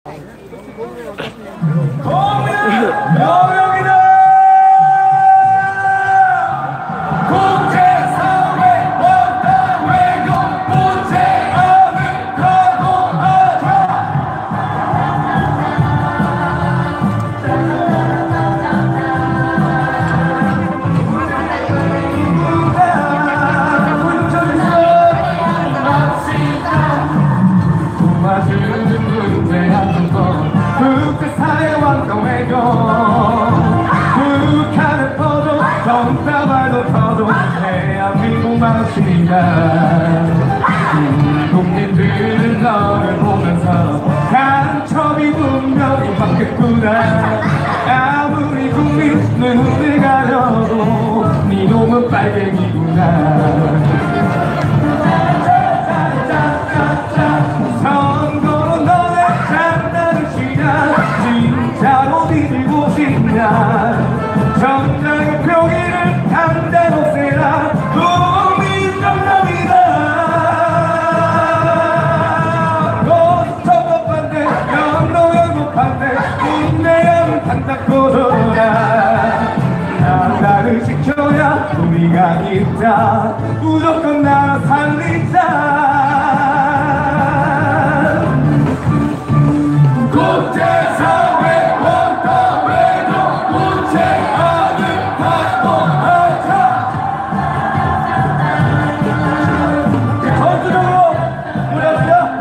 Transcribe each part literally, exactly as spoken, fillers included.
여명이다. 북한을 퍼도 정다발도 터도 대한민국 망신이다. 우리 국민들은 너를 보면서 간첩이 분명히 바뀌었구나. 아무리 국민 눈을 가려도 네 놈은 빨갱이구나. 선거로 너네 장난을 치냐, 진짜로 뒤지고 싶냐. 정당의 표기를 당장 없애라. 국민정당이다. 노스톱 반대, 연노연도 반대, 군대는 단답고 돌아. 나라를 지켜야 우리가 있다. 무조건 나라 살리자. 국제사회 원탑에도 문제아는 확보하자. 전투적으로 무렵이야.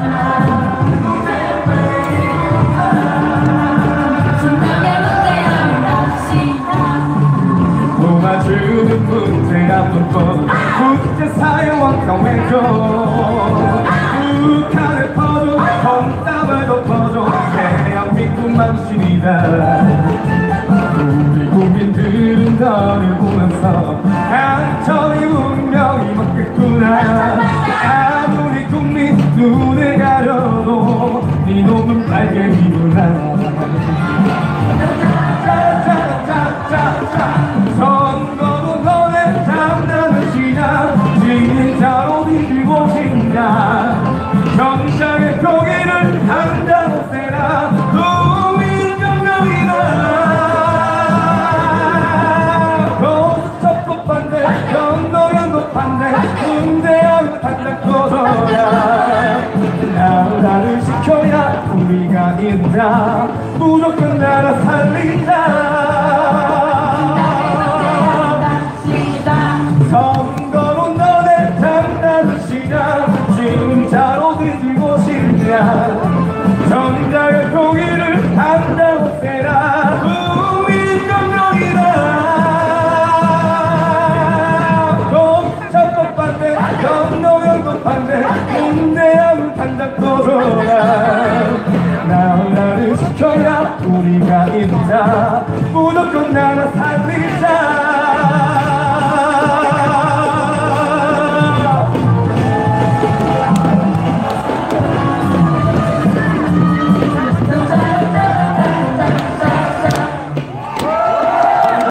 도와주는 문제 한 번 국제사회 원탑에도 북한을 퍼도 정답을 퍼도 대한민국 망신이다. 우리 국민들은 너를 보면서 간첩이 운명이 먹겠구나. 아무리 국민 눈을 가려도 네 놈은 빨갱이구나. 선거도 너네 장난을 치냐, 진짜로 뒤지고 싶냐. 정상의 표기를 당장 없애라. 국민정당이다. 노스톱 반대, 연노연도 반대, 군대하고 단짝 꺼져라. 나라를 지켜야 우리가 있다. 무조건 나라 살린다. 선거로 너네 장난을 치냐, 진짜로 뒤지고 싶냐. 정당의 표기를 당장 없애라. 국민정당이다. 노스톱 반대, 연노연도 반대, 군대하고 단짝 꺼져라. 나라를 지켜야 우리가 있다. 무조건 나라 살리자.